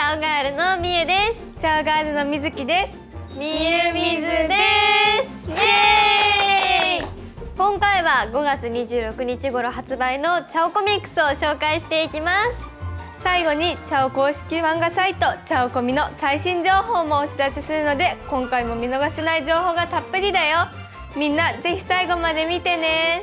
ャオガールのみゆです。 チャオガールのみずきです。 みゆみずです。イエーイ。今回は5月26日頃発売のチャオコミックスを紹介していきます。 最後にチャオ公式漫画サイトチャオコミの最新情報もお知らせするので、今回も見逃せない情報がたっぷりだよ。みんなぜひ最後まで見てね。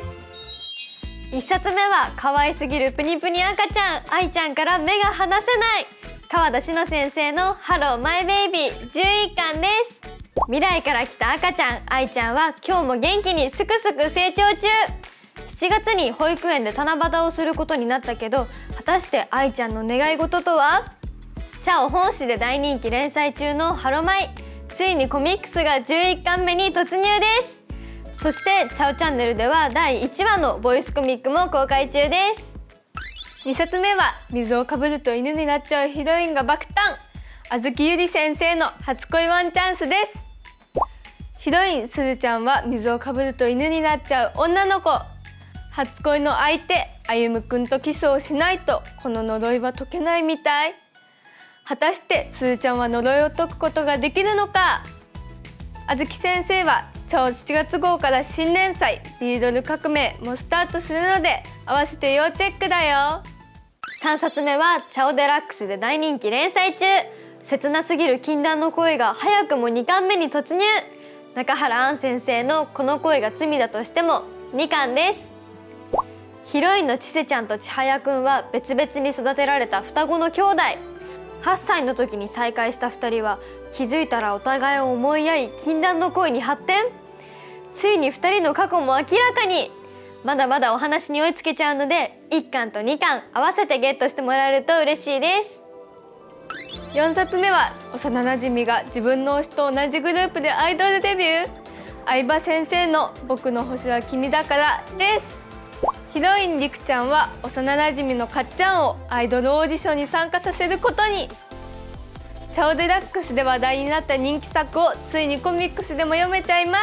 1冊目は可愛すぎるプニプニ赤ちゃん愛ちゃんから目が離せない川田志乃先生のハローマイベイビー11巻です。未来から来た赤ちゃん愛ちゃんは今日も元気にすくすく成長中。7月に保育園で七夕をすることになったけど、果たして愛ちゃんの願い事とは？チャオ本誌で大人気連載中のハロマイ、ついにコミックスが11巻目に突入です。そしてチャオチャンネルでは第1話のボイスコミックも公開中です。 2冊目は水をかぶると犬になっちゃうヒロインが爆誕、あずきゆり先生の初恋ワンチャンスです。ヒロインすずちゃんは水をかぶると犬になっちゃう女の子。初恋の相手あゆむくんとキスをしないとこの呪いは解けないみたい。果たしてすずちゃんは呪いを解くことができるのか。あずき先生はチャオ7月号から新連載ビードル革命もスタートするので、合わせて要チェックだよ。 3冊目はチャオデラックスで大人気連載中、切なすぎる禁断の恋が早くも2巻目に突入。中原杏先生のこの恋が罪だとしても2巻です。ヒロインのちせちゃんとちはやくんは別々に育てられた双子の兄弟。8歳の時に再会した2人は気づいたらお互いを思い合い禁断の恋に発展。ついに2人の過去も明らかに。まだまだお話に追いつけちゃうので1巻と2巻合わせてゲットしてもらえると嬉しいです。 4冊目は幼なじみが自分の推しと同じグループでアイドルデビュー、相葉先生の僕の星は君だからです。ヒロインりくちゃんは幼なじみのかっちゃんをアイドルオーディションに参加させることに。チャオデラックスで話題になった人気作をついにコミックスでも読めちゃいます。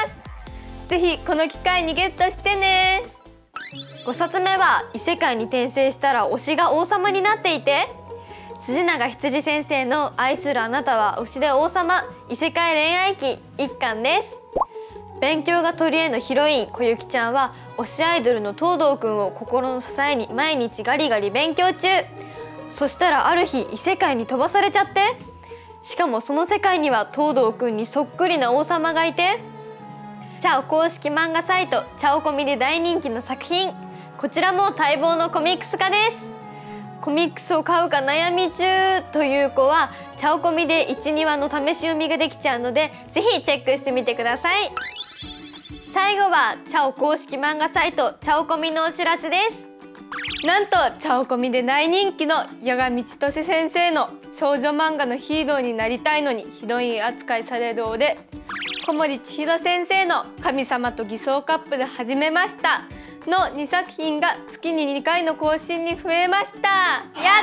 ぜひこの機会にゲットしてね。 5冊目は異世界に転生したら推しが王様になっていて、辻永羊先生の愛するあなたは推しで王様異世界恋愛記1巻です。勉強が取り柄のヒロイン小雪ちゃんは推しアイドルの東堂くんを心の支えに毎日ガリガリ勉強中。そしたらある日異世界に飛ばされちゃって、しかもその世界には東堂くんにそっくりな王様がいて。チャオ公式漫画サイトチャオコミで大人気の作品、こちらも待望のコミックス化です。コミックスを買うか悩み中という子はチャオコミで 1,2 話の試し読みができちゃうので、ぜひチェックしてみてください。最後はチャオ公式漫画サイトチャオコミのお知らせです。 なんとチャオコミで大人気の矢賀道俊先生の少女漫画のヒーローになりたいのにヒロイン扱いされる俺、小森千尋先生の神様と偽装カップル始めましたの2作品が月に2回の更新に増えました。 や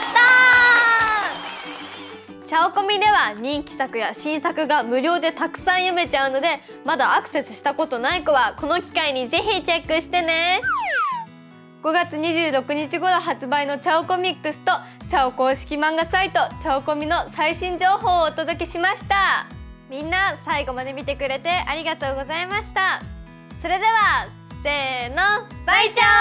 ったー。チャオコミでは人気作や新作が無料でたくさん読めちゃうので、まだアクセスしたことない子はこの機会にぜひチェックしてね。 5月26日頃発売のチャオコミックスとチャオ公式漫画サイトチャオコミの最新情報をお届けしました。 みんな最後まで見てくれてありがとうございました。それではせーの、バイチャオ。